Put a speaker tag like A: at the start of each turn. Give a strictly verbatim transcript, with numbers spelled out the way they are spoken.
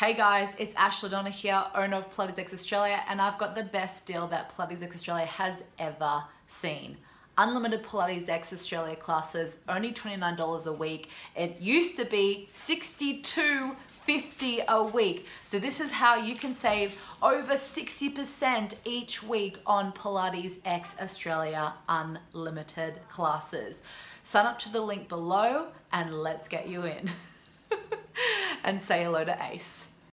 A: Hey guys, it's Ashley Donna here, owner of Pilates X Australia, and I've got the best deal that Pilates X Australia has ever seen. Unlimited Pilates X Australia classes, only twenty-nine dollars a week. It used to be sixty-two fifty a week. So this is how you can save over sixty percent each week on Pilates X Australia Unlimited classes. Sign up to the link below and let's get you in. And say hello to Ace.